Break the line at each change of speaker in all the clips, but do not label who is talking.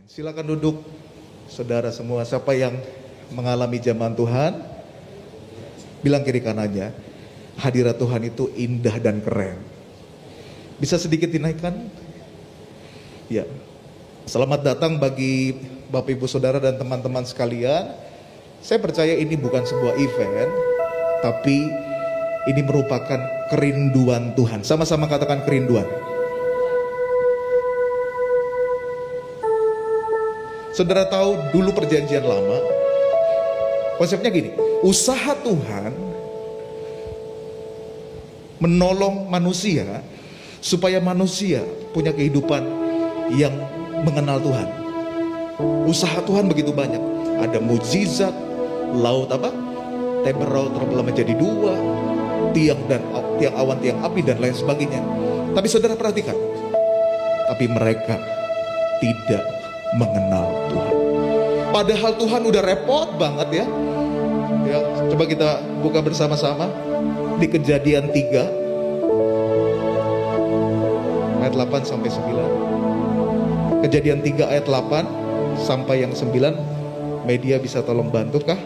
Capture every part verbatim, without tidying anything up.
Silakan duduk, saudara semua. Siapa yang mengalami zaman Tuhan, bilang kiri kanannya, hadirat Tuhan itu indah dan keren. Bisa sedikit dinaikkan? Ya. Selamat datang bagi Bapak Ibu Saudara dan teman-teman sekalian. Saya percaya ini bukan sebuah event, tapi ini merupakan kerinduan Tuhan. Sama-sama katakan kerinduan. Saudara tahu dulu perjanjian lama, konsepnya gini, usaha Tuhan menolong manusia supaya manusia punya kehidupan yang mengenal Tuhan. Usaha Tuhan begitu banyak, ada mukjizat, laut apa? Teberau terbelah menjadi dua, tiang dan tiang awan, tiang api dan lain sebagainya. Tapi saudara perhatikan, tapi mereka tidak mengenal Tuhan. Padahal Tuhan udah repot banget ya. Ya, coba kita buka bersama-sama di Kejadian tiga ayat delapan sampai sembilan. Kejadian tiga ayat delapan sampai yang sembilan. Media bisa tolong bantu kah?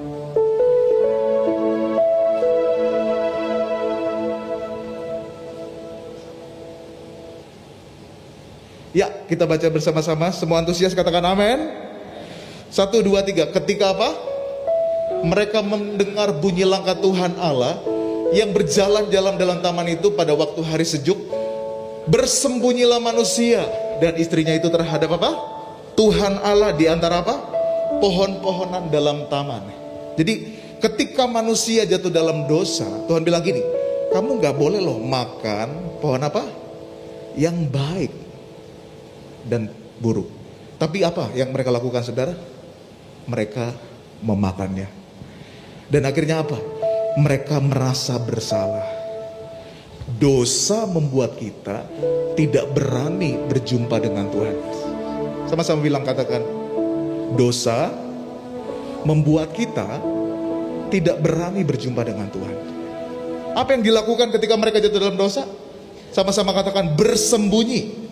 Ya, kita baca bersama-sama. Semua antusias katakan amin. Satu, dua, tiga. Ketika apa? Mereka mendengar bunyi langkah Tuhan Allah yang berjalan-jalan dalam taman itu pada waktu hari sejuk. Bersembunyilah manusia dan istrinya itu terhadap apa? Tuhan Allah di antara apa? Pohon-pohonan dalam taman. Jadi ketika manusia jatuh dalam dosa, Tuhan bilang gini, kamu gak boleh loh makan pohon apa? Yang baik dan buruk. Tapi apa yang mereka lakukan, saudara? Mereka memakannya. Dan akhirnya apa? Mereka merasa bersalah. Dosa membuat kita tidak berani berjumpa dengan Tuhan. Sama-sama bilang, katakan, dosa membuat kita tidak berani berjumpa dengan Tuhan. Apa yang dilakukan ketika mereka jatuh dalam dosa? Sama-sama katakan, bersembunyi.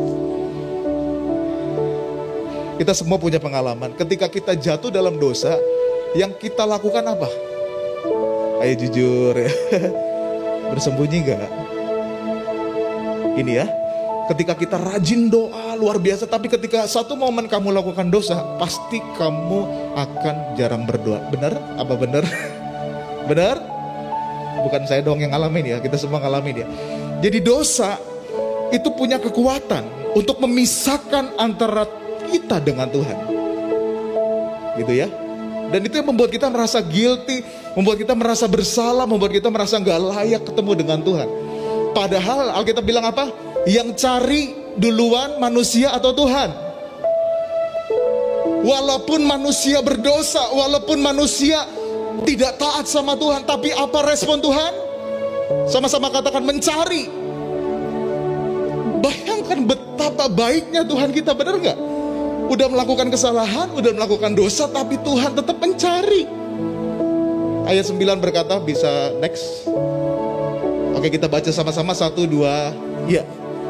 Kita semua punya pengalaman. Ketika kita jatuh dalam dosa, yang kita lakukan apa? Ayo jujur ya. Bersembunyi gak? Ini ya. Ketika kita rajin doa luar biasa, tapi ketika satu momen kamu lakukan dosa, pasti kamu akan jarang berdoa. Benar? Apa benar? Benar? Bukan saya doang yang ngalamin ya, kita semua ngalamin ya. Jadi dosa itu punya kekuatan untuk memisahkan antara kita dengan Tuhan, gitu ya. Dan itu yang membuat kita merasa guilty, membuat kita merasa bersalah, membuat kita merasa gak layak ketemu dengan Tuhan. Padahal Alkitab bilang apa? Yang cari duluan manusia atau Tuhan. Walaupun manusia berdosa, walaupun manusia tidak taat sama Tuhan, tapi apa respon Tuhan? Sama-sama katakan, mencari. Bayangkan betapa baiknya Tuhan kita, benar gak? Udah melakukan kesalahan, udah melakukan dosa, tapi Tuhan tetap mencari. Ayat sembilan berkata, bisa next. Oke, kita baca sama-sama. Satu, dua, ya.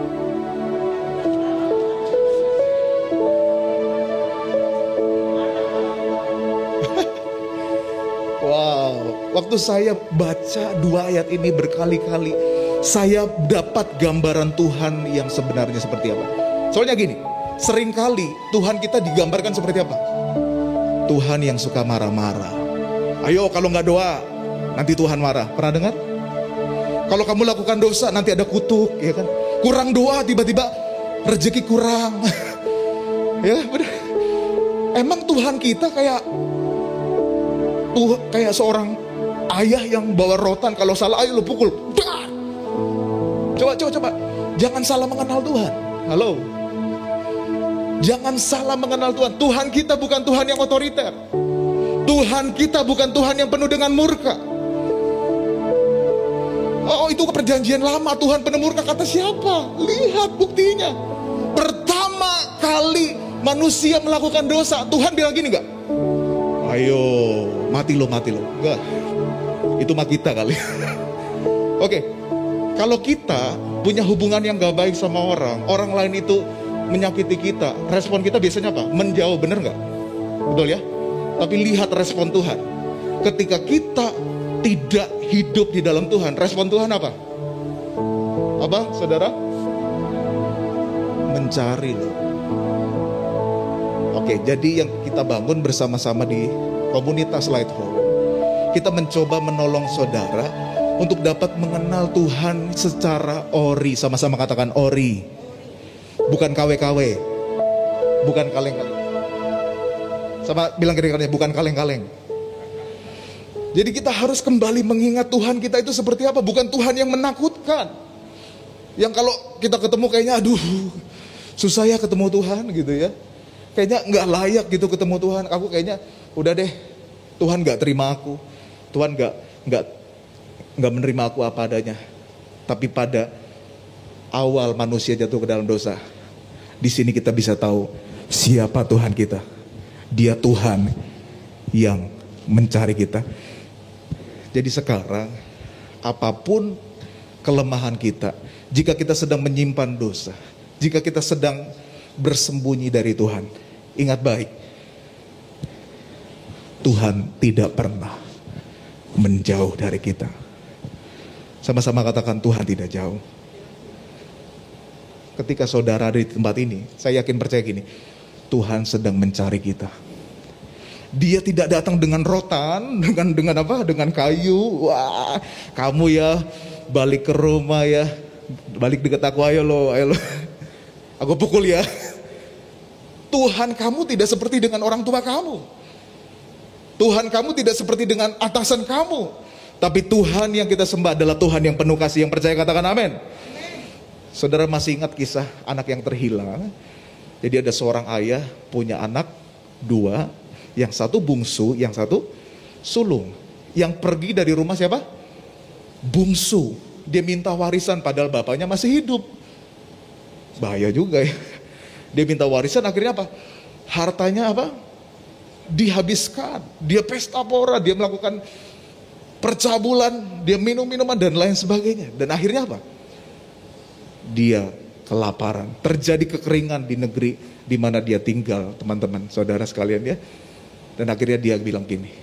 Wow, waktu saya baca dua ayat ini berkali-kali, saya dapat gambaran Tuhan yang sebenarnya seperti apa. Soalnya gini, seringkali Tuhan kita digambarkan seperti apa? Tuhan yang suka marah-marah. Ayo kalau nggak doa, nanti Tuhan marah. Pernah dengar? Kalau kamu lakukan dosa, nanti ada kutuk, ya kan? Kurang doa, tiba-tiba rezeki kurang. Ya, benar. Emang Tuhan kita kayak tuh kayak seorang ayah yang bawa rotan, kalau salah ayo lu pukul. Bah! Coba, coba, coba. Jangan salah mengenal Tuhan. Halo. Jangan salah mengenal Tuhan. Tuhan kita bukan Tuhan yang otoriter. Tuhan kita bukan Tuhan yang penuh dengan murka. Oh, itu perjanjian lama, Tuhan penuh murka, kata siapa? Lihat buktinya. Pertama kali manusia melakukan dosa, Tuhan bilang gini gak? Ayo, mati lo, mati lo. Enggak. Itu mah kita kali. Oke. Kalau kita punya hubungan yang gak baik sama orang, orang lain itu menyakiti kita, respon kita biasanya apa? Menjauh, bener nggak? Betul ya? Tapi lihat respon Tuhan. Ketika kita tidak hidup di dalam Tuhan, respon Tuhan apa? Apa, saudara? Mencari loh. Oke, jadi yang kita bangun bersama-sama di komunitas Light Home, kita mencoba menolong saudara untuk dapat mengenal Tuhan secara ori. Sama-sama katakan ori. Bukan K W K W. Bukan kaleng-kaleng. Sama bilang kira-kiranya bukan kaleng-kaleng. Jadi kita harus kembali mengingat Tuhan kita itu seperti apa. Bukan Tuhan yang menakutkan. Yang kalau kita ketemu kayaknya aduh susah ya ketemu Tuhan gitu ya. Kayaknya gak layak gitu ketemu Tuhan. Aku kayaknya udah deh, Tuhan gak terima aku. Tuhan gak, gak, gak menerima aku apa adanya. Tapi pada awal manusia jatuh ke dalam dosa, di sini kita bisa tahu siapa Tuhan kita. Dia Tuhan yang mencari kita. Jadi sekarang apapun kelemahan kita, jika kita sedang menyimpan dosa, jika kita sedang bersembunyi dari Tuhan, ingat baik, Tuhan tidak pernah menjauh dari kita. Sama-sama katakan Tuhan tidak jauh. Ketika saudara ada di tempat ini, saya yakin percaya gini, Tuhan sedang mencari kita. Dia tidak datang dengan rotan, dengan dengan apa? Dengan kayu. Wah, kamu ya balik ke rumah ya, balik dekat aku, ayo lo, ayo lo. Aku pukul ya. Tuhan kamu tidak seperti dengan orang tua kamu. Tuhan kamu tidak seperti dengan atasan kamu. Tapi Tuhan yang kita sembah adalah Tuhan yang penuh kasih. Yang percaya katakan amin. Saudara masih ingat kisah anak yang terhilang? Jadi ada seorang ayah punya anak dua, yang satu bungsu, yang satu sulung. Yang pergi dari rumah siapa? Bungsu. Dia minta warisan padahal bapaknya masih hidup. Bahaya juga ya. Dia minta warisan, akhirnya apa? Hartanya apa? Dihabiskan. Dia pesta pora, dia melakukan percabulan, dia minum minuman dan lain sebagainya. Dan akhirnya apa? Dia kelaparan. Terjadi kekeringan di negeri di mana dia tinggal, teman-teman, saudara sekalian ya. Dan akhirnya dia bilang gini,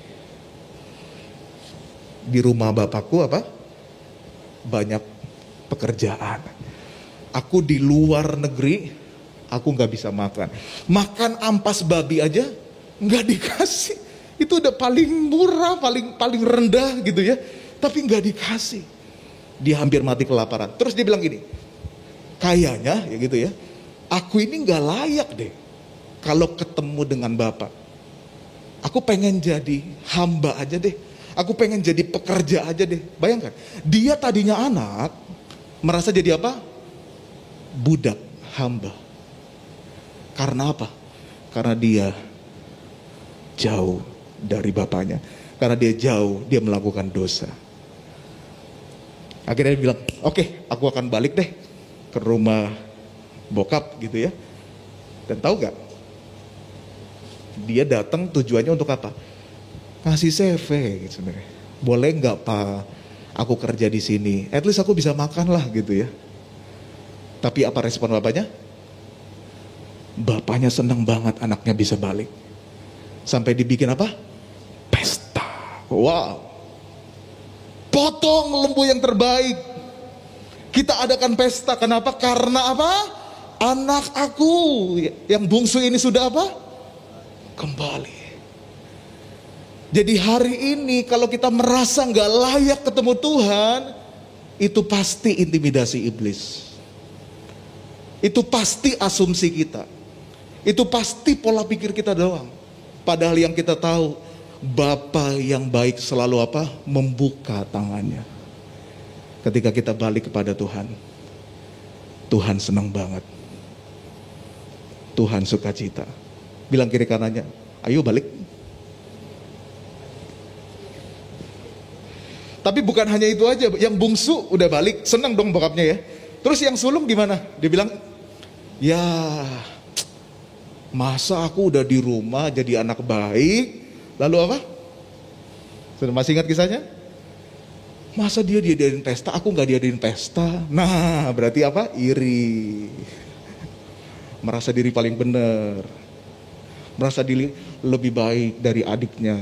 di rumah bapakku apa? Banyak pekerjaan. Aku di luar negeri, aku gak bisa makan. Makan ampas babi aja gak dikasih. Itu udah paling murah, paling paling rendah gitu ya. Tapi gak dikasih. Dia hampir mati kelaparan. Terus dia bilang gini, kayaknya ya gitu ya, aku ini gak layak deh kalau ketemu dengan Bapak. Aku pengen jadi hamba aja deh. Aku pengen jadi pekerja aja deh. Bayangkan, dia tadinya anak, merasa jadi apa? Budak, hamba. Karena apa? Karena dia jauh dari bapaknya. Karena dia jauh, dia melakukan dosa. Akhirnya dia bilang, oke, okay, aku akan balik deh ke rumah bokap gitu ya. Dan tahu gak? Dia datang tujuannya untuk apa? Ngasih C V gitu sebenarnya. Boleh nggak Pak? Aku kerja di sini. At least aku bisa makan lah gitu ya. Tapi apa respon bapaknya? Bapaknya senang banget anaknya bisa balik. Sampai dibikin apa? Pesta. Wow. Potong lembu yang terbaik. Kita adakan pesta. Kenapa? Karena apa? Anak aku yang bungsu ini sudah apa? Kembali. Jadi hari ini kalau kita merasa gak layak ketemu Tuhan, itu pasti intimidasi iblis. Itu pasti asumsi kita. Itu pasti pola pikir kita doang. Padahal yang kita tahu, Bapa yang baik selalu apa? Membuka tangannya. Ketika kita balik kepada Tuhan, Tuhan senang banget. Tuhan sukacita. Bilang kiri kanannya, ayo balik. Tapi bukan hanya itu aja, yang bungsu udah balik, senang dong bokapnya ya. Terus yang sulung gimana? Dia bilang, ya masa aku udah di rumah jadi anak baik, lalu apa? Sudah masih ingat kisahnya? Masa dia diadain pesta, aku gak diadain pesta. Nah berarti apa? Iri. merasa diri paling benar, merasa diri lebih baik dari adiknya.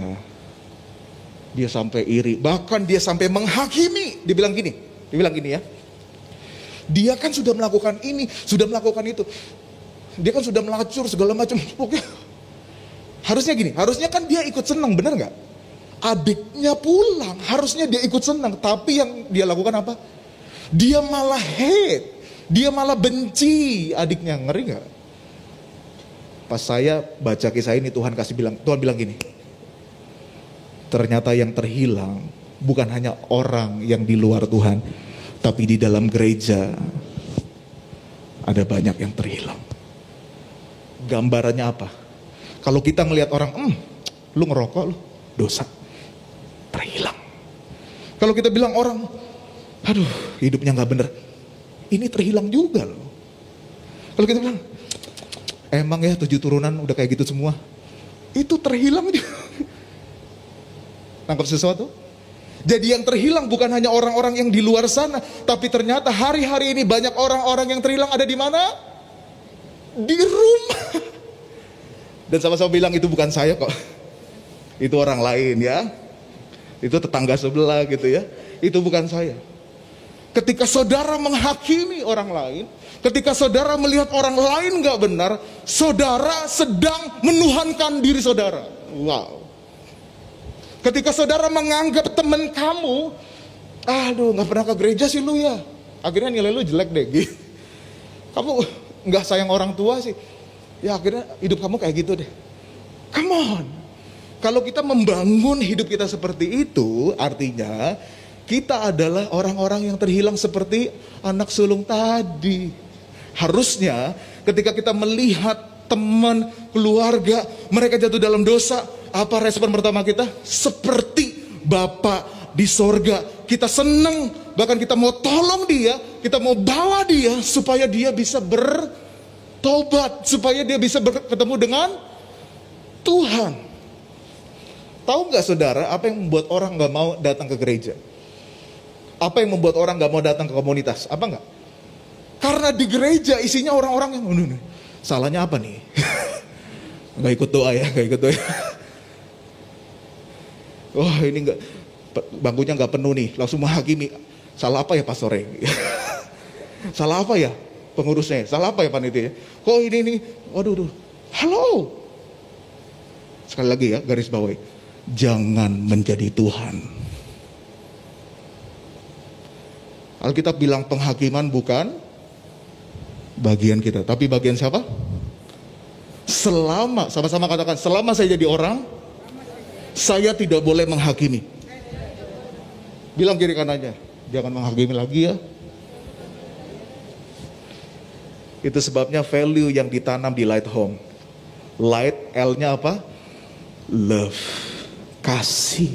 Dia sampai iri, bahkan dia sampai menghakimi. Dia bilang gini, dia bilang gini ya, dia kan sudah melakukan ini, sudah melakukan itu, dia kan sudah melacur segala macam. Oke, harusnya gini, harusnya kan dia ikut senang, benar nggak? Adiknya pulang, harusnya dia ikut senang, tapi yang dia lakukan apa? Dia malah hate. Dia malah benci adiknya, ngeri gak? Pas saya baca kisah ini, Tuhan kasih bilang, Tuhan bilang gini, ternyata yang terhilang bukan hanya orang yang di luar Tuhan, tapi di dalam gereja ada banyak yang terhilang. Gambarannya apa? Kalau kita ngelihat orang, hmm, lu ngerokok lu, dosa, terhilang. Kalau kita bilang orang, aduh hidupnya gak bener, ini terhilang juga loh. Kalau kita bilang, emang ya tujuh turunan udah kayak gitu semua, itu terhilang juga. Tangkap sesuatu? Jadi yang terhilang bukan hanya orang-orang yang di luar sana, tapi ternyata hari-hari ini banyak orang-orang yang terhilang ada di mana? Di rumah. Dan sama-sama bilang itu bukan saya kok, itu orang lain ya, itu tetangga sebelah gitu ya, itu bukan saya. Ketika saudara menghakimi orang lain, ketika saudara melihat orang lain gak benar, saudara sedang menuhankan diri saudara. Wow. Ketika saudara menganggap teman kamu, aduh gak pernah ke gereja sih lu ya, akhirnya nilai lu jelek deh gitu. Kamu gak sayang orang tua sih, ya akhirnya hidup kamu kayak gitu deh. Come on. Kalau kita membangun hidup kita seperti itu, artinya kita adalah orang-orang yang terhilang seperti anak sulung tadi. Harusnya ketika kita melihat teman, keluarga, mereka jatuh dalam dosa, apa respon pertama kita? Seperti Bapa di sorga. Kita senang, bahkan kita mau tolong dia, kita mau bawa dia supaya dia bisa bertobat, supaya dia bisa bertemu dengan Tuhan. Tahu gak saudara, apa yang membuat orang gak mau datang ke gereja? Apa yang membuat orang gak mau datang ke komunitas? Apa enggak? Karena di gereja isinya orang-orang yang oh, salahnya apa nih? Gak ikut doa ya, gak ikut doa. Wah ini gak, bangkunya gak penuh nih, langsung menghakimi. Salah apa ya pastore? Salah apa ya pengurusnya? Salah apa ya panitia? Kok ini nih? Waduh, waduh. Halo. Sekali lagi ya, garis bawahi. Jangan menjadi Tuhan. Alkitab bilang penghakiman bukan bagian kita, tapi bagian siapa? Selama, sama-sama katakan, selama saya jadi orang, saya tidak boleh menghakimi. Bilang kiri kanannya, jangan menghakimi lagi ya. Itu sebabnya value yang ditanam di Light Home. Light, L-nya apa? Love, kasih.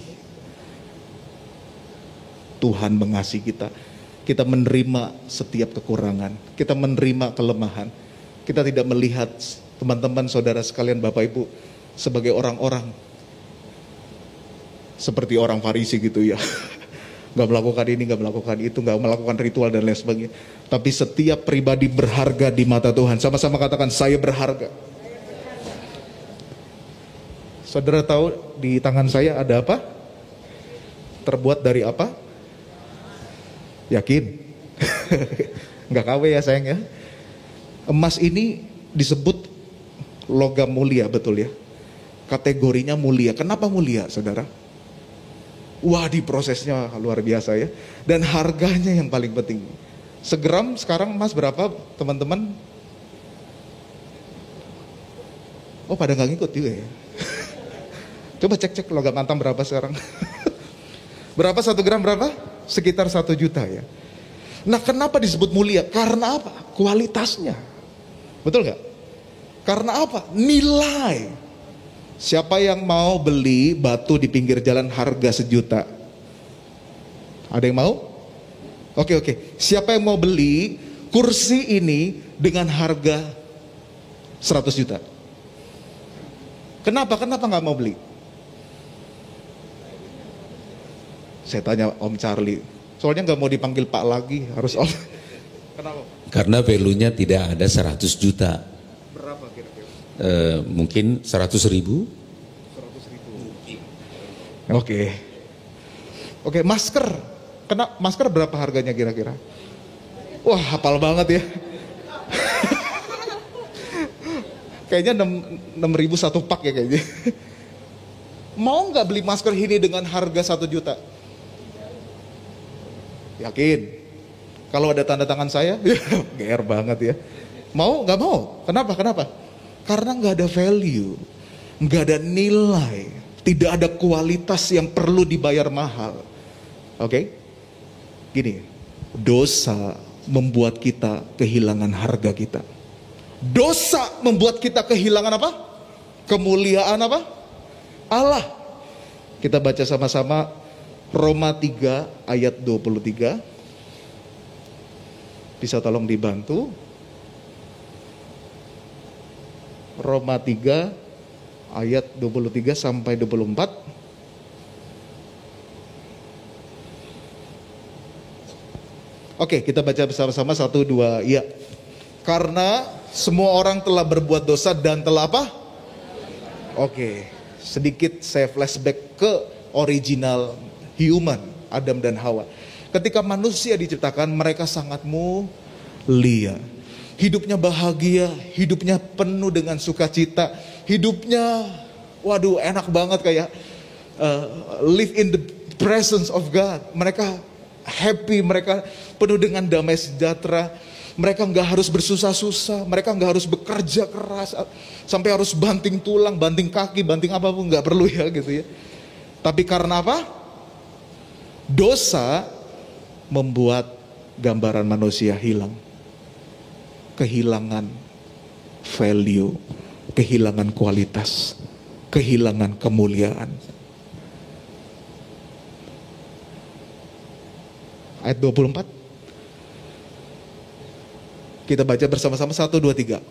Tuhan mengasihi kita. Kita menerima setiap kekurangan, kita menerima kelemahan. Kita tidak melihat teman-teman, saudara sekalian, Bapak Ibu sebagai orang-orang seperti orang Farisi gitu ya. Gak melakukan ini, gak melakukan itu, gak melakukan ritual dan lain sebagainya. Tapi setiap pribadi berharga di mata Tuhan. Sama-sama katakan, saya berharga. Saudara tahu di tangan saya ada apa? Terbuat dari apa? Yakin? Nggak K W ya sayang ya. Emas ini disebut logam mulia, betul ya? Kategorinya mulia. Kenapa mulia, saudara? Wah, di prosesnya luar biasa ya. Dan harganya yang paling penting. Segram sekarang emas berapa, teman-teman? Oh, pada nggak ngikut juga ya? Coba cek-cek logam antam berapa sekarang. Berapa satu gram berapa? Sekitar satu juta ya. Nah kenapa disebut mulia? Karena apa? Kualitasnya. Betul nggak? Karena apa? Nilai. Siapa yang mau beli batu di pinggir jalan harga sejuta? Ada yang mau? Oke oke. Siapa yang mau beli kursi ini dengan harga seratus juta? Kenapa? Kenapa nggak mau beli? Saya tanya Om Charlie, soalnya nggak mau dipanggil Pak lagi, harus Om. Kenapa?
Karena value-nya tidak ada seratus juta.
Berapa kira-kira?
Uh, mungkin seratus ribu.
seratus ribu. Oke. Oke, masker. Kena masker berapa harganya kira-kira? Wah, hafal banget ya. Kayaknya enam ribu satu pak ya kayaknya. Mau nggak beli masker ini dengan harga satu juta? Yakin? Kalau ada tanda tangan saya, G R banget ya. Mau nggak mau? Kenapa? Kenapa? Karena nggak ada value, nggak ada nilai, tidak ada kualitas yang perlu dibayar mahal. Oke? Okay? Gini, dosa membuat kita kehilangan harga kita. Dosa membuat kita kehilangan apa? Kemuliaan apa? Allah. Kita baca sama-sama Roma tiga ayat dua puluh tiga. Bisa tolong dibantu? Roma tiga ayat dua puluh tiga sampai dua puluh empat. Oke, kita baca bersama-sama satu dua ya. Karena semua orang telah berbuat dosa dan telah apa? Oke, sedikit saya flashback ke original human, Adam dan Hawa. Ketika manusia diciptakan, mereka sangat mulia. Hidupnya bahagia, hidupnya penuh dengan sukacita, hidupnya, waduh enak banget kayak uh, live in the presence of God. Mereka happy, mereka penuh dengan damai sejahtera. Mereka nggak harus bersusah-susah, mereka nggak harus bekerja keras sampai harus banting tulang, banting kaki, banting apapun, nggak perlu ya gitu ya. Tapi karena apa? Dosa membuat gambaran manusia hilang, kehilangan value, kehilangan kualitas, kehilangan kemuliaan. Ayat dua puluh empat. Kita baca bersama-sama satu, dua, tiga.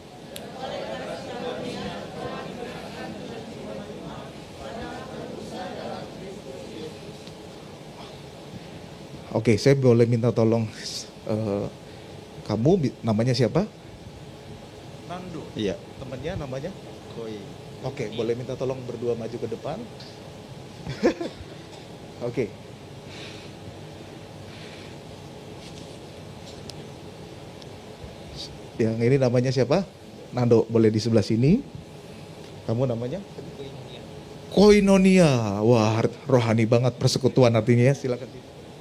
Oke, saya boleh minta tolong uh, kamu namanya siapa? Nando.
Iya.
Temannya namanya?
Koi.
Oke, boleh minta tolong berdua maju ke depan. Oke. Yang ini namanya siapa? Nando, boleh di sebelah sini. Kamu namanya? Koinonia. Wah, rohani banget persekutuan artinya ya. Silakan.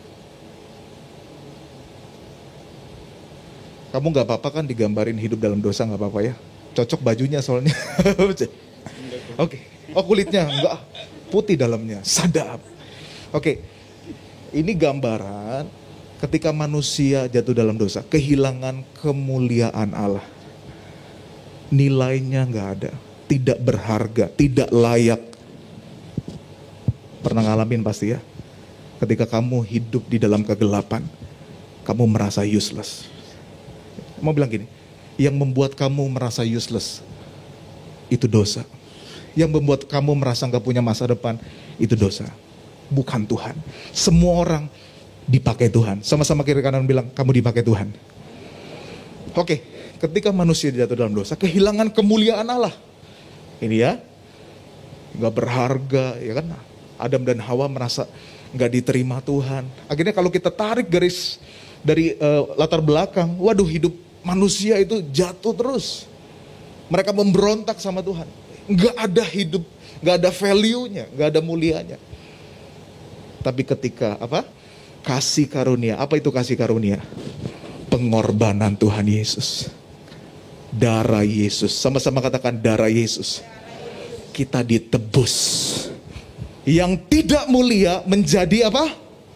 Kamu nggak apa-apa kan digambarin hidup dalam dosa, nggak apa-apa ya? Cocok bajunya soalnya. Oke. Okay. Oh, kulitnya enggak putih dalamnya, sadap. Oke. Okay. Ini gambaran ketika manusia jatuh dalam dosa, kehilangan kemuliaan Allah. Nilainya nggak ada, tidak berharga, tidak layak. Pernah ngalamin pasti ya? Ketika kamu hidup di dalam kegelapan, kamu merasa useless. Mau bilang gini, yang membuat kamu merasa useless, itu dosa. Yang membuat kamu merasa nggak punya masa depan, itu dosa. Bukan Tuhan. Semua orang dipakai Tuhan. Sama-sama kiri kanan bilang, kamu dipakai Tuhan. Oke, ketika manusia jatuh dalam dosa, kehilangan kemuliaan Allah. Ini ya, gak berharga, ya kan? Adam dan Hawa merasa gak diterima Tuhan. Akhirnya kalau kita tarik garis dari uh, latar belakang, waduh hidup manusia itu jatuh terus. Mereka memberontak sama Tuhan. Gak ada hidup, gak ada value-nya, gak ada mulianya. Tapi ketika apa? Kasih karunia. Apa itu kasih karunia? Pengorbanan Tuhan Yesus. Darah Yesus. Sama-sama katakan darah Yesus. Kita ditebus. Yang tidak mulia menjadi apa?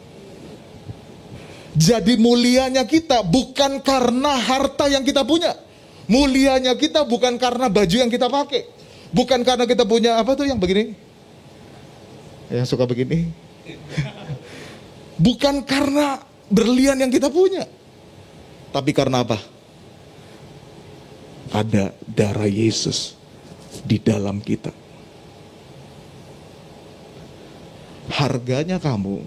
Jadi mulianya kita bukan karena harta yang kita punya. Mulianya kita bukan karena baju yang kita pakai. Bukan karena kita punya apa tuh yang begini. Yang suka begini. Bukan karena berlian yang kita punya. Tapi karena apa? Ada darah Yesus di dalam kita. Harganya kamu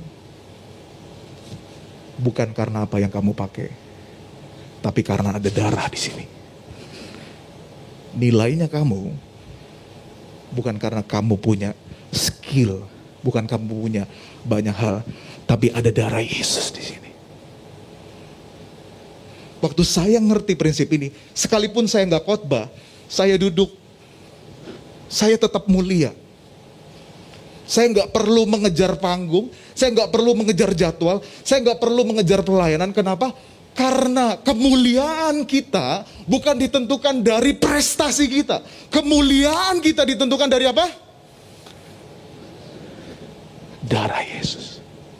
bukan karena apa yang kamu pakai, tapi karena ada darah di sini. Nilainya kamu bukan karena kamu punya skill, bukan kamu punya banyak hal, tapi ada darah Yesus di sini. Waktu saya ngerti prinsip ini, sekalipun saya nggak khotbah, saya duduk, saya tetap mulia. Saya nggak perlu mengejar panggung, saya nggak perlu mengejar jadwal, saya nggak perlu mengejar pelayanan. Kenapa? Karena kemuliaan kita bukan ditentukan dari prestasi kita. Kemuliaan kita ditentukan dari apa? Darah Yesus.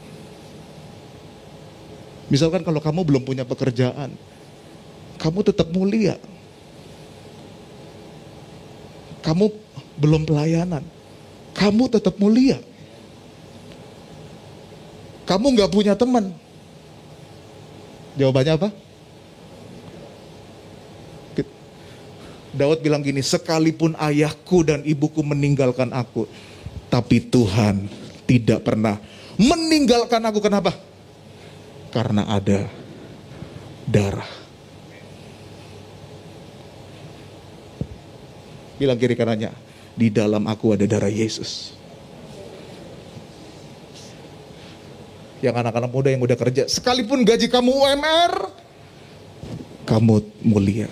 Misalkan kalau kamu belum punya pekerjaan, kamu tetap mulia. Kamu belum pelayanan, kamu tetap mulia. Kamu gak punya teman, jawabannya apa? Daud bilang gini, sekalipun ayahku dan ibuku meninggalkan aku, tapi Tuhan tidak pernah meninggalkan aku. Kenapa? Karena ada darah. Bilang kiri kanannya, di dalam aku ada darah Yesus. Yang anak-anak muda yang udah kerja, sekalipun gaji kamu U M R, kamu mulia.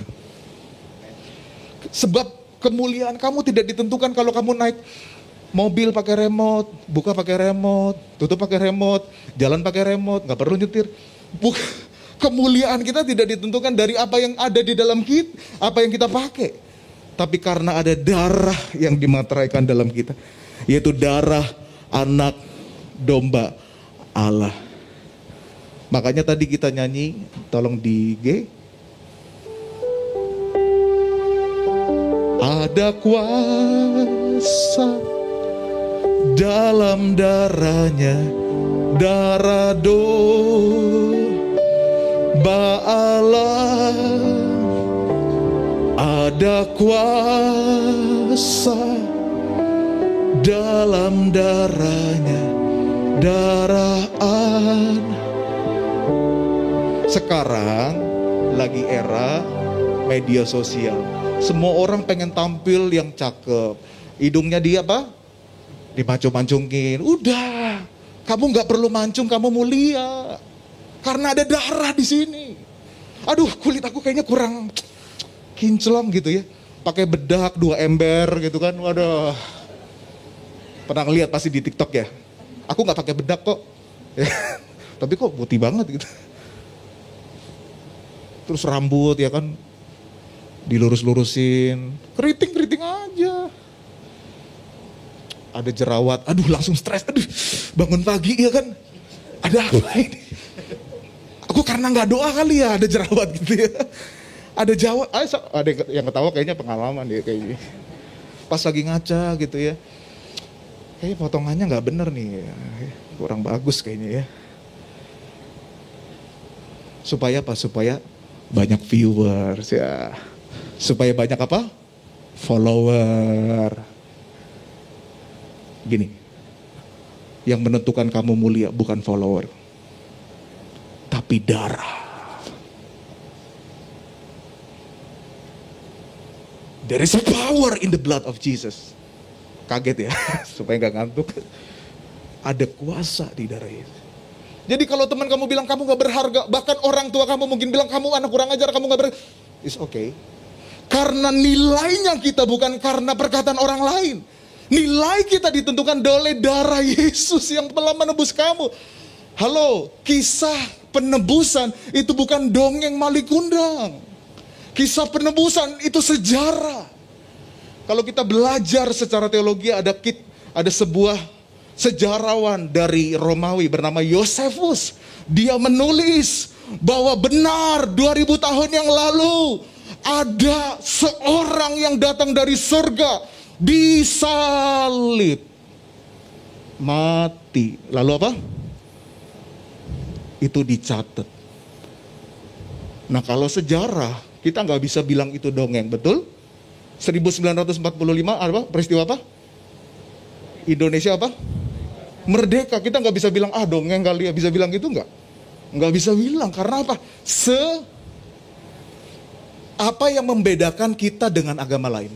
Sebab kemuliaan kamu tidak ditentukan kalau kamu naik mobil pakai remote, buka pakai remote, tutup pakai remote, jalan pakai remote, nggak perlu nyetir. Buk, kemuliaan kita tidak ditentukan dari apa yang ada di dalam kita, apa yang kita pakai, tapi karena ada darah yang dimateraikan dalam kita, yaitu darah anak domba Allah. Makanya tadi kita nyanyi, tolong di G. Ada kuasa dalam darahnya, darah domba Allah. Ada kuasa dalam darahnya, darah anak. Sekarang lagi era media sosial. Semua orang pengen tampil yang cakep. Hidungnya dia apa? Dimancung-mancungin. Udah, kamu nggak perlu mancung, kamu mulia. Karena ada darah di sini. Aduh, kulit aku kayaknya kurang kinclong gitu ya. Pakai bedak dua ember gitu kan. Waduh. Pernah ngeliat pasti di TikTok ya. Aku nggak pakai bedak kok. Tapi kok putih banget gitu. Terus rambut ya kan dilurus-lurusin, keriting-keriting aja. Ada jerawat, aduh langsung stres, aduh bangun pagi ya kan, ada apa ini? Aku karena nggak doa kali ya, ada jerawat gitu ya. Ada jawab, ada yang ketawa kayaknya pengalaman dia kayaknya. Pas lagi ngaca gitu ya, kayaknya potongannya nggak bener nih, kurang bagus kayaknya ya. Supaya apa? Supaya banyak viewers ya. Supaya banyak apa? Follower. Gini, yang menentukan kamu mulia bukan follower, tapi darah. There is a power in the blood of Jesus. Kaget ya, supaya gak ngantuk. Ada kuasa di darah Yesus. Jadi kalau teman kamu bilang kamu gak berharga, bahkan orang tua kamu mungkin bilang kamu anak kurang ajar, kamu gak berharga, it's okay. Karena nilainya kita bukan karena perkataan orang lain. Nilai kita ditentukan oleh darah Yesus yang telah menebus kamu. Halo, kisah penebusan itu bukan dongeng Malik Kundang. Kisah penebusan itu sejarah. Kalau kita belajar secara teologi, ada kit, ada sebuah sejarawan dari Romawi bernama Yosefus. Dia menulis bahwa benar dua ribu tahun yang lalu ada seorang yang datang dari surga, disalib, mati. Lalu apa? Itu dicatat. Nah kalau sejarah, kita nggak bisa bilang itu dongeng, betul? seribu sembilan ratus empat puluh lima apa? Peristiwa apa? Indonesia apa? Merdeka. Kita nggak bisa bilang, ah dongeng kali ya, bisa bilang gitu nggak? Nggak bisa bilang, karena apa? Se Apa yang membedakan kita dengan agama lain?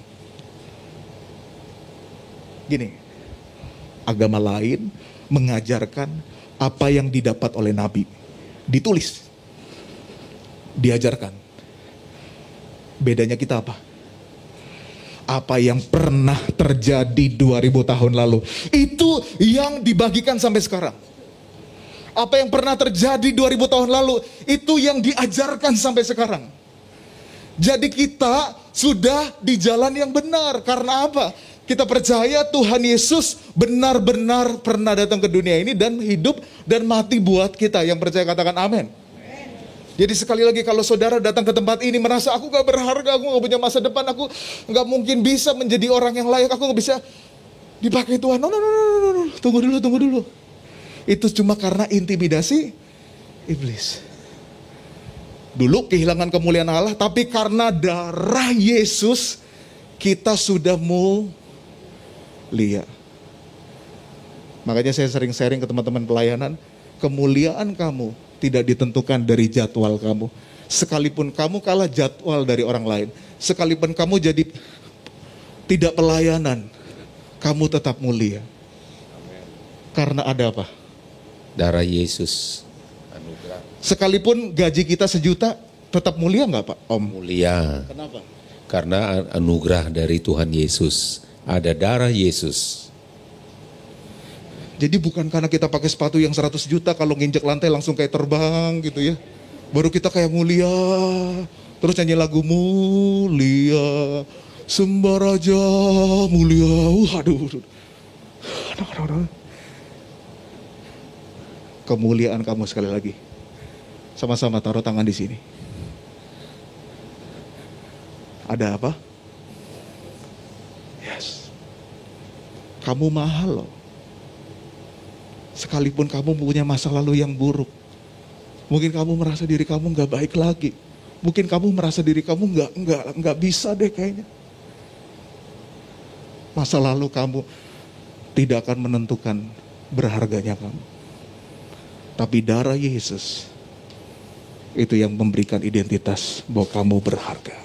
Gini, agama lain mengajarkan apa yang didapat oleh Nabi. Ditulis, diajarkan. Bedanya kita apa? Apa yang pernah terjadi dua ribu tahun lalu, itu yang dibagikan sampai sekarang. Apa yang pernah terjadi dua ribu tahun lalu, itu yang diajarkan sampai sekarang. Jadi kita sudah di jalan yang benar. Karena apa? Kita percaya Tuhan Yesus benar-benar pernah datang ke dunia ini dan hidup dan mati buat kita. Yang percaya katakan amin. Jadi sekali lagi, kalau saudara datang ke tempat ini merasa aku gak berharga, aku gak punya masa depan, aku gak mungkin bisa menjadi orang yang layak, aku gak bisa dipakai Tuhan. No, no, no, no, no, no. Tunggu dulu, tunggu dulu. Itu cuma karena intimidasi iblis. Dulu kehilangan kemuliaan Allah, tapi karena darah Yesus kita sudah mulia. Makanya saya sering sharing ke teman-teman pelayanan, kemuliaan kamu tidak ditentukan dari jadwal kamu. Sekalipun kamu kalah jadwal dari orang lain, sekalipun kamu jadi tidak pelayanan, kamu tetap mulia. Karena ada apa?
Darah Yesus. Anugerah.
Sekalipun gaji kita sejuta, tetap mulia nggak Pak Om?
Mulia.
Kenapa?
Karena anugerah dari Tuhan Yesus. Ada darah Yesus.
Jadi bukan karena kita pakai sepatu yang seratus juta, kalau nginjek lantai langsung kayak terbang gitu ya. Baru kita kayak mulia. Terus nyanyi lagu mulia, sembah Raja mulia. Uh, aduh, aduh. Aduh, aduh, aduh. Kemuliaan kamu sekali lagi. Sama-sama taruh tangan di sini. Ada apa? Yes. Kamu mahal loh. Sekalipun kamu punya masa lalu yang buruk, mungkin kamu merasa diri kamu nggak baik lagi, mungkin kamu merasa diri kamu nggak nggak nggak bisa deh kayaknya. Masa lalu kamu tidak akan menentukan berharganya kamu, tapi darah Yesus itu yang memberikan identitas bahwa kamu berharga.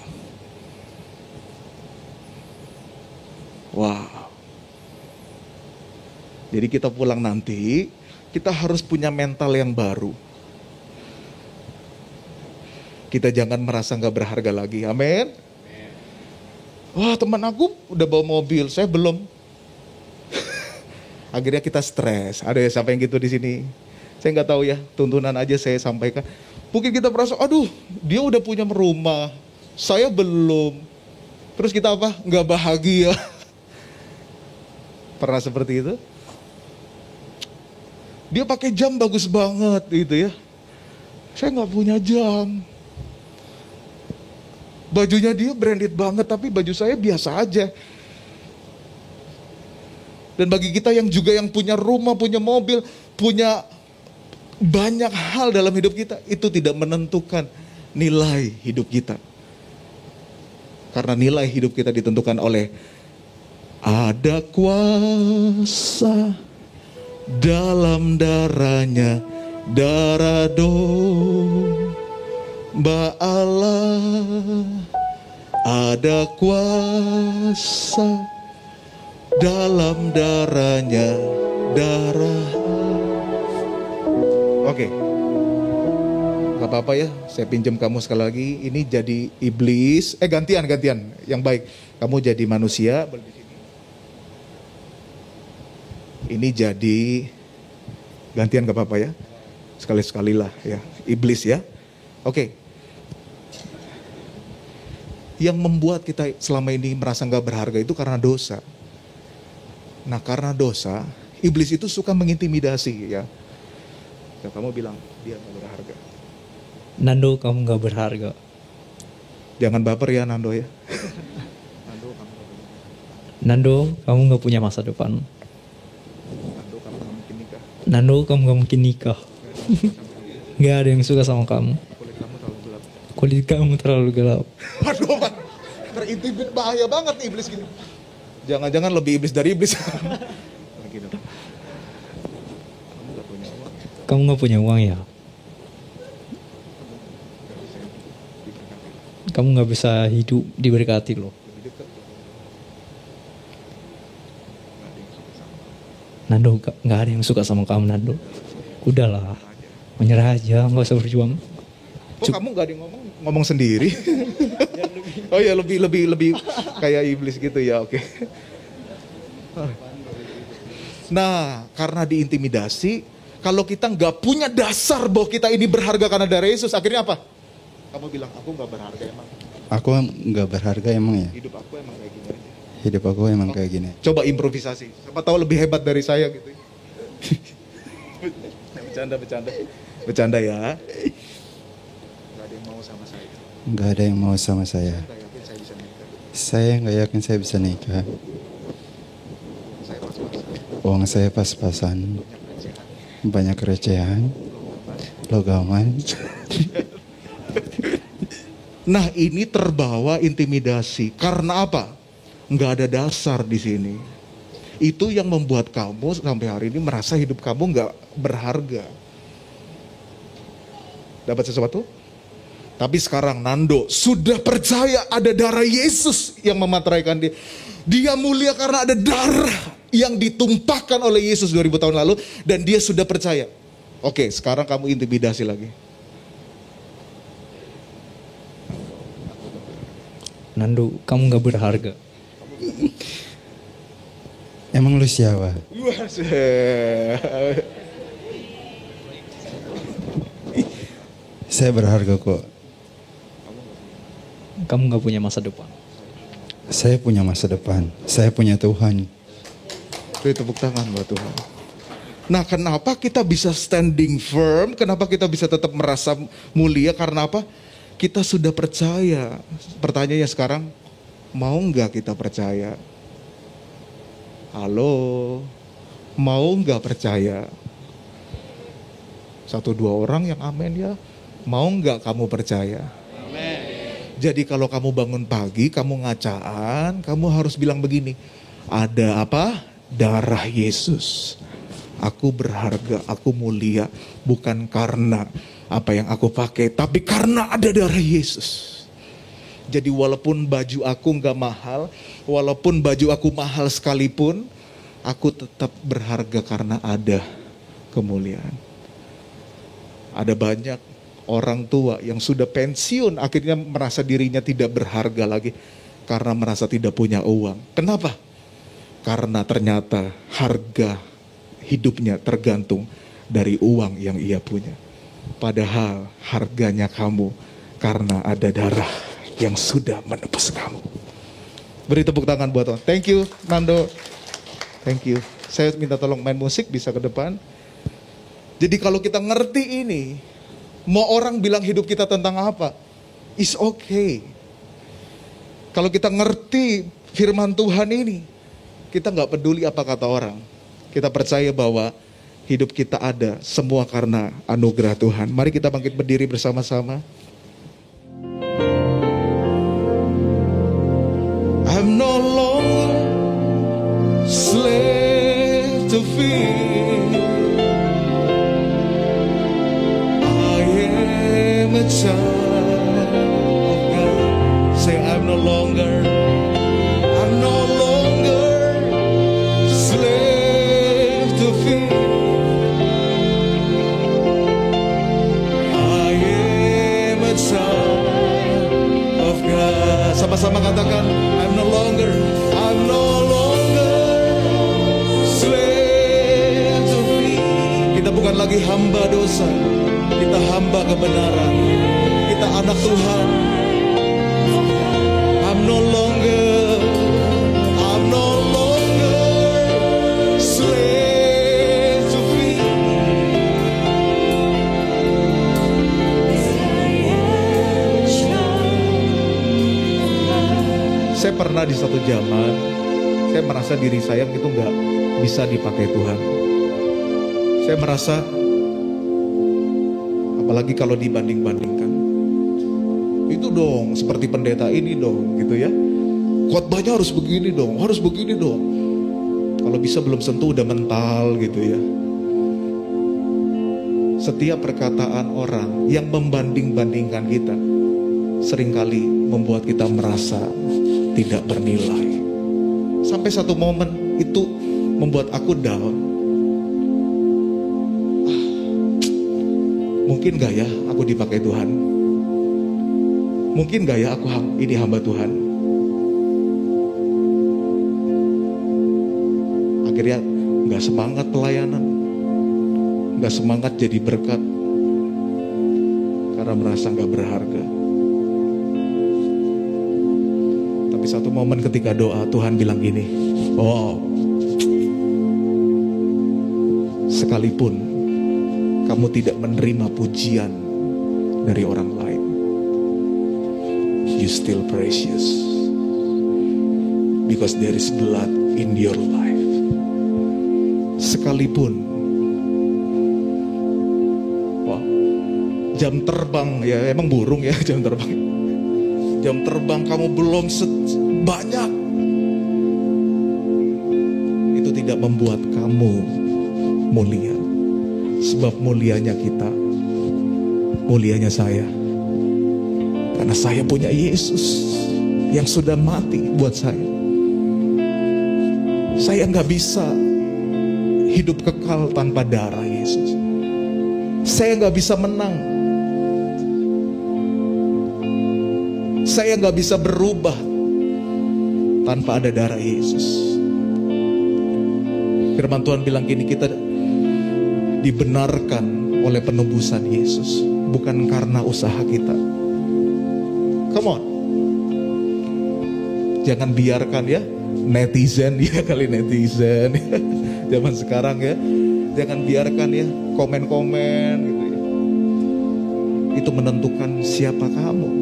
Wow. Jadi kita pulang nanti, kita harus punya mental yang baru. Kita jangan merasa nggak berharga lagi, amin. Wah, teman aku udah bawa mobil, saya belum. Akhirnya kita stres. Ada ya siapa yang gitu di sini? Saya nggak tahu ya, tuntunan aja saya sampaikan. Mungkin kita merasa, aduh, dia udah punya rumah, saya belum. Terus kita apa? Nggak bahagia. Pernah seperti itu? Dia pakai jam bagus banget gitu ya. Saya nggak punya jam. Bajunya dia branded banget, tapi baju saya biasa aja. Dan bagi kita yang juga yang punya rumah, punya mobil, punya banyak hal dalam hidup kita, itu tidak menentukan nilai hidup kita. Karena nilai hidup kita ditentukan oleh ada kuasa dalam darahnya, darah domba Allah. Ada kuasa dalam darahnya, darah. Oke, gak apa-apa ya, saya pinjam kamu sekali lagi. Ini jadi iblis, eh gantian, gantian, yang baik. Kamu jadi manusia, ini jadi gantian gak apa-apa ya. Sekali-sekali lah ya, iblis ya. Oke. Yang membuat kita selama ini merasa gak berharga itu karena dosa. Nah karena dosa, iblis itu suka mengintimidasi ya. Ya kamu bilang, dia gak berharga.
Nando, kamu gak berharga.
Jangan baper ya Nando ya. Nando, kamu gak berharga.
Nando, kamu gak punya masa depan.
Nando, kamu gak mungkin nikah.
Nando, kamu gak mungkin nikah. Gak ada yang suka sama kamu.
Kulit kamu terlalu gelap.
Kulit kamu terlalu gelap.
Waduh, Pak. Terintimid, bahaya banget nih iblis gini. Jangan-jangan lebih iblis dari iblis. Gini. Kamu gak punya uang.
Kamu gak punya uang ya? Kamu nggak bisa hidup diberkati loh. Nando, nggak nggak ada yang suka sama kamu, Nando. Udahlah, menyerah aja, nggak usah berjuang.
Kok kamu nggak ada yang ngomong ngomong sendiri? Oh ya, lebih lebih lebih kayak iblis gitu ya, oke. Nah, karena diintimidasi, kalau kita nggak punya dasar bahwa kita ini berharga karena darah Yesus, akhirnya apa? Kamu bilang, aku nggak berharga emang.
Aku nggak berharga emang ya.
Hidup aku emang kayak gini aja.
Hidup aku emang kayak gini.
Coba improvisasi. Siapa tahu lebih hebat dari saya gitu. Bercanda, bercanda. Bercanda ya. Gak ada yang mau sama saya.
Nggak ada yang mau sama saya.
Saya yakin saya bisa nikah.
Saya nggak yakin saya bisa nikah.
Saya pas-pasan.
Uang saya pas-pasan. Banyak recehan. Logaman.
Nah, ini terbawa intimidasi. Karena apa? Nggak ada dasar di sini. Itu yang membuat kamu sampai hari ini merasa hidup kamu nggak berharga. Dapat sesuatu? Tapi sekarang Nando sudah percaya ada darah Yesus yang memateraikan dia. Dia mulia karena ada darah yang ditumpahkan oleh Yesus dua ribu tahun lalu. Dan dia sudah percaya. Oke, sekarang kamu intimidasi lagi.
Nando, kamu nggak berharga.
Emang lu siapa? Saya berharga kok.
Kamu nggak punya masa depan.
Saya punya masa depan. Saya punya Tuhan.
Beri tepuk tangan buat Tuhan. Nah, kenapa kita bisa standing firm? Kenapa kita bisa tetap merasa mulia? Karena apa? Kita sudah percaya. Pertanyaannya sekarang, mau nggak kita percaya? Halo, mau nggak percaya? Satu dua orang yang amin ya. Mau nggak kamu percaya? Amin. Jadi kalau kamu bangun pagi, kamu ngacaan, kamu harus bilang begini. Ada apa? Darah Yesus. Aku berharga, aku mulia. Bukan karena apa yang aku pakai, tapi karena ada darah Yesus. Jadi walaupun baju aku nggak mahal, walaupun baju aku mahal sekalipun, aku tetap berharga karena ada kemuliaan. Ada banyak orang tua yang sudah pensiun, akhirnya merasa dirinya tidak berharga lagi karena merasa tidak punya uang. Kenapa? Karena ternyata harga hidupnya tergantung dari uang yang ia punya. Padahal harganya kamu karena ada darah yang sudah menebus kamu. Beri tepuk tangan buat Tuhan. Thank you Nando. Thank you. Saya minta tolong main musik bisa ke depan. Jadi kalau kita ngerti ini, mau orang bilang hidup kita tentang apa, it's okay. Kalau kita ngerti firman Tuhan ini, kita nggak peduli apa kata orang. Kita percaya bahwa hidup kita ada semua karena anugerah Tuhan. Mari kita bangkit berdiri bersama-sama. I'm no longer slave to fear. I am a child of God. Say I'm no longer, I'm no longer slave to fear. I am a child of God. Sama-sama katakan, I'm no longer, I'm no longer slave to fear. Kita bukan lagi hamba dosa, kita hamba kebenaran. Kita anak Tuhan. I'm no longer, I'm no longer slave to fear. Saya pernah di satu zaman, saya merasa diri saya itu nggak bisa dipakai Tuhan. Saya merasa, apalagi kalau dibanding-bandingkan, itu dong seperti pendeta ini dong, gitu ya. Khotbahnya harus begini dong, harus begini dong. Kalau bisa belum sentuh udah mental gitu ya. Setiap perkataan orang yang membanding-bandingkan kita seringkali membuat kita merasa tidak bernilai. Sampai satu momen itu membuat aku down. Ah, mungkin gak ya aku dipakai Tuhan? Mungkin gak ya aku ini hamba Tuhan? Akhirnya gak semangat pelayanan, gak semangat jadi berkat, karena merasa gak berharga. Tapi satu momen ketika doa, Tuhan bilang gini, oh, sekalipun kamu tidak menerima pujian dari orang lain, you still precious, because there is blood in your life. Sekalipun, wow, jam terbang ya, emang burung ya jam terbang. Jam terbang kamu belum banyak, itu tidak membuat kamu mulia. Sebab mulianya kita, mulianya saya, karena saya punya Yesus yang sudah mati buat saya. Saya gak bisa hidup kekal tanpa darah Yesus. Saya gak bisa menang, saya gak bisa berubah tanpa ada darah Yesus. Firman Tuhan bilang gini, kita dibenarkan oleh penebusan Yesus, bukan karena usaha kita. Come on, jangan biarkan ya netizen, ya kali netizen zaman sekarang ya, jangan biarkan ya komen-komen gitu ya, itu menentukan siapa kamu.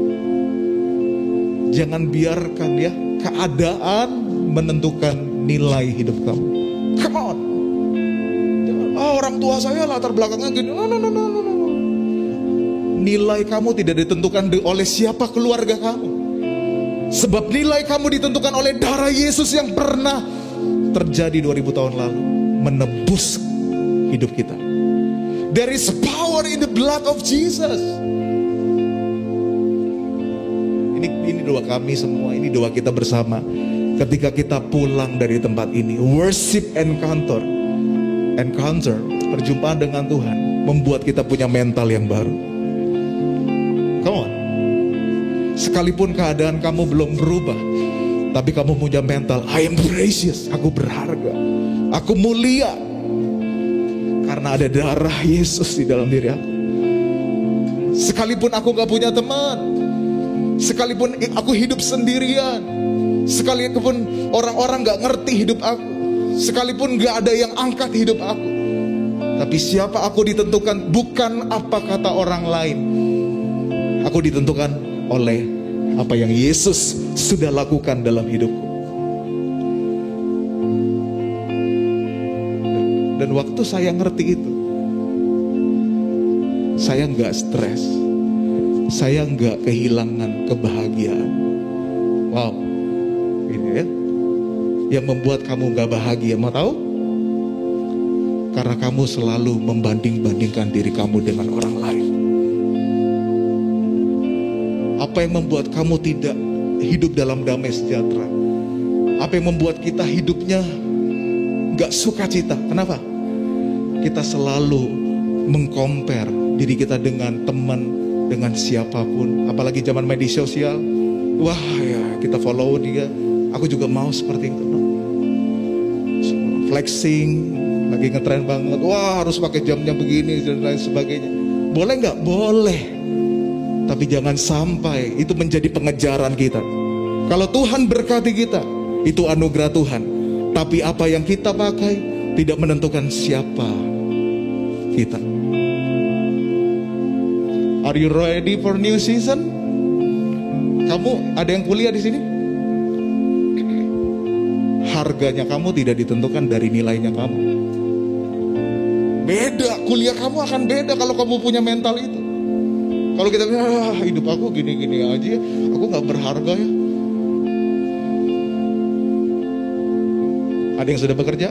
Jangan biarkan ya keadaan menentukan nilai hidup kamu. Come on. Oh, orang tua saya latar belakangnya gini. No, no, no, no, no, no. Nilai kamu tidak ditentukan oleh siapa keluarga kamu. Sebab nilai kamu ditentukan oleh darah Yesus yang pernah terjadi dua ribu tahun lalu, menebus hidup kita. There is power in the blood of Jesus. Ini doa kami semua, ini doa kita bersama. Ketika kita pulang dari tempat ini, worship encounter, encounter, perjumpaan dengan Tuhan, membuat kita punya mental yang baru. Come on. Sekalipun keadaan kamu belum berubah, tapi kamu punya mental, I am precious, aku berharga, aku mulia, karena ada darah Yesus di dalam diri aku. Sekalipun aku gak punya teman, sekalipun aku hidup sendirian, sekalipun orang-orang gak ngerti hidup aku, sekalipun gak ada yang angkat hidup aku, tapi siapa aku ditentukan bukan apa kata orang lain. Aku ditentukan oleh apa yang Yesus sudah lakukan dalam hidupku. Dan waktu saya ngerti itu, saya gak stres, saya nggak kehilangan kebahagiaan. Wow, ini ya, yang membuat kamu nggak bahagia, mau tahu? Karena kamu selalu membanding-bandingkan diri kamu dengan orang lain. Apa yang membuat kamu tidak hidup dalam damai sejahtera? Apa yang membuat kita hidupnya nggak sukacita? Kenapa? Kita selalu mengcompare diri kita dengan teman, dengan siapapun, apalagi zaman media sosial. Wah ya, kita follow dia, aku juga mau seperti itu. Flexing, lagi ngetren banget. Wah harus pakai jamnya begini dan lain sebagainya. Boleh nggak? Boleh. Tapi jangan sampai itu menjadi pengejaran kita. Kalau Tuhan berkati kita, itu anugerah Tuhan. Tapi apa yang kita pakai tidak menentukan siapa kita. Are you ready for new season? Kamu ada yang kuliah di sini? Harganya kamu tidak ditentukan dari nilainya kamu. Beda, kuliah kamu akan beda kalau kamu punya mental itu. Kalau kita bilang, ah, hidup aku gini-gini aja, aku gak berharga ya. Ada yang sudah bekerja?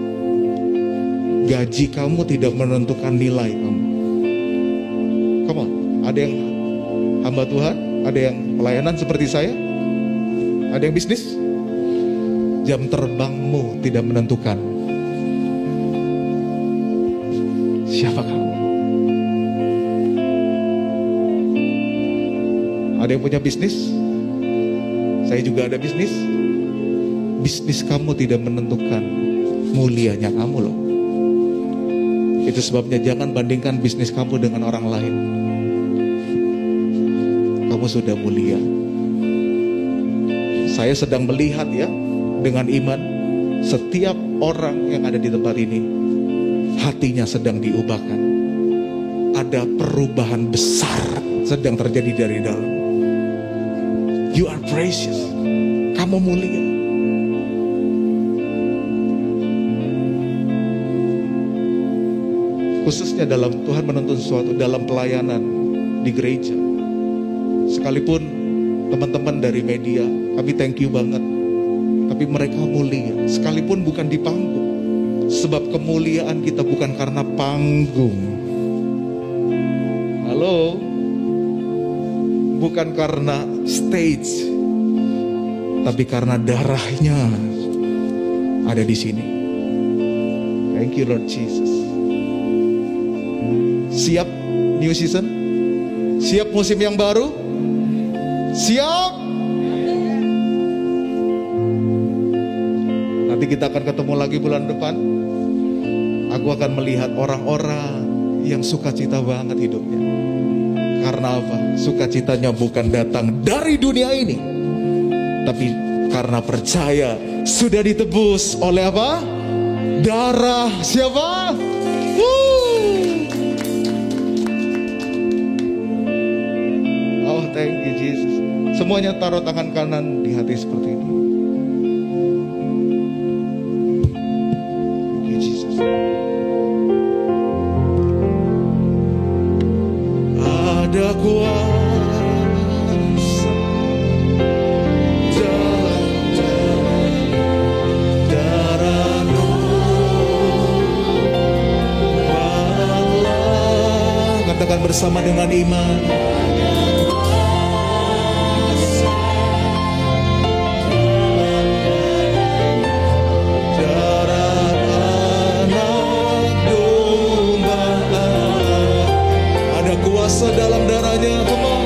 Gaji kamu tidak menentukan nilai kamu. Come on, ada yang hamba Tuhan? Ada yang pelayanan seperti saya? Ada yang bisnis? Jam terbangmu tidak menentukan siapa kamu. Ada yang punya bisnis? Saya juga ada bisnis. Bisnis kamu tidak menentukan mulianya kamu loh. Itu sebabnya jangan bandingkan bisnis kamu dengan orang lain. Kamu sudah mulia. Saya sedang melihat ya, dengan iman, setiap orang yang ada di tempat ini hatinya sedang diubahkan. Ada perubahan besar sedang terjadi dari dalam. You are precious. Kamu mulia. Khususnya dalam Tuhan menuntun sesuatu dalam pelayanan di gereja. Sekalipun teman-teman dari media, kami thank you banget. Tapi mereka mulia, sekalipun bukan di panggung. Sebab kemuliaan kita bukan karena panggung. Halo? Bukan karena stage, tapi karena darahnya ada di sini. Thank you Lord Jesus. Siap new season? Siap musim yang baru? Siap? Nanti kita akan ketemu lagi bulan depan. Aku akan melihat orang-orang yang sukacita banget hidupnya. Karena apa? Sukacitanya bukan datang dari dunia ini, tapi karena percaya sudah ditebus oleh apa? Darah siapa? Woo! Oh, thank you Jesus. Semuanya taruh tangan kanan di hati seperti ini. Thank you Jesus. Ada kuasa dalam darah-Mu. Katakan bersama dengan iman. Kuasa dalam darahnya, come on.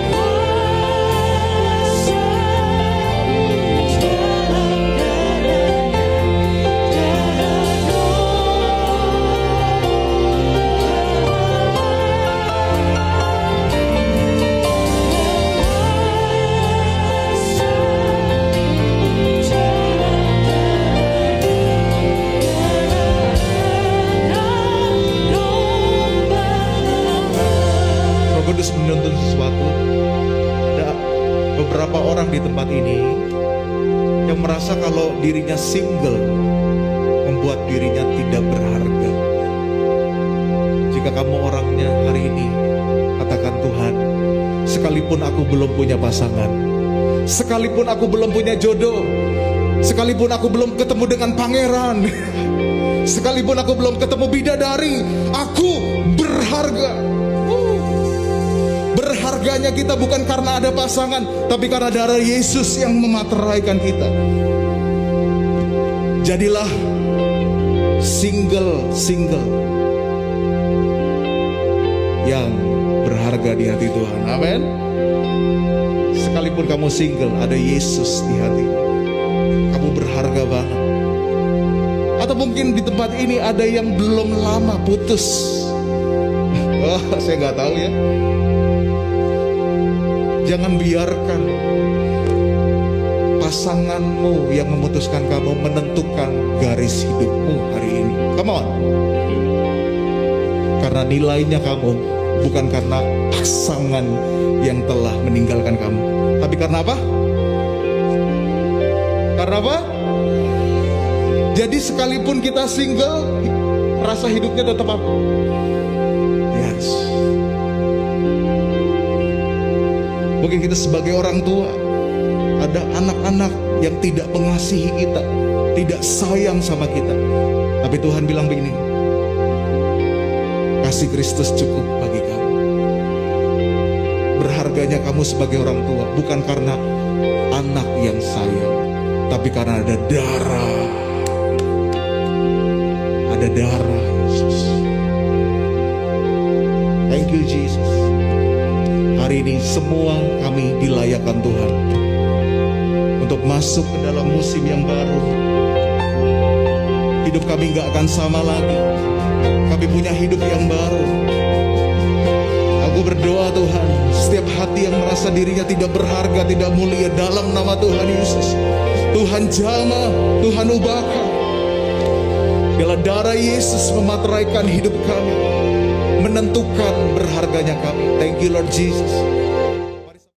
Kudus menuntun sesuatu. Ada beberapa orang di tempat ini yang merasa kalau dirinya single membuat dirinya tidak berharga. Jika kamu orangnya hari ini, katakan Tuhan, sekalipun aku belum punya pasangan, sekalipun aku belum punya jodoh, sekalipun aku belum ketemu dengan pangeran, sekalipun aku belum ketemu bidadari, aku berharga. Berharganya kita bukan karena ada pasangan, tapi karena darah Yesus yang memateraikan kita. Jadilah single-single yang berharga di hati Tuhan. Amin. Sekalipun kamu single, ada Yesus di hati. Kamu berharga banget. Atau mungkin di tempat ini ada yang belum lama putus. Oh, saya nggak tahu ya. Jangan biarkan pasanganmu yang memutuskan kamu menentukan garis hidupmu hari ini. Come on. Karena nilainya kamu bukan karena pasangan yang telah meninggalkan kamu, tapi karena apa? Karena apa? Jadi sekalipun kita single, rasa hidupnya tetap apa? Yes. Mungkin kita sebagai orang tua, ada anak-anak yang tidak mengasihi kita, tidak sayang sama kita. Tapi Tuhan bilang begini, kasih Kristus cukup bagi kamu. Berharga berharganya kamu sebagai orang tua. Bukan karena anak yang sayang, tapi karena ada darah. Ada darah Yesus. Thank you Jesus. Hari ini semua kami dilayakkan Tuhan untuk masuk ke dalam musim yang baru. Hidup kami gak akan sama lagi. Kami punya hidup yang baru. Aku berdoa Tuhan, setiap hati yang merasa dirinya tidak berharga, tidak mulia, dalam nama Tuhan Yesus, Tuhan jamah, Tuhan ubahkan. Bila darah Yesus memateraikan hidup kami, menentukan berharganya kami. Thank you Lord Jesus.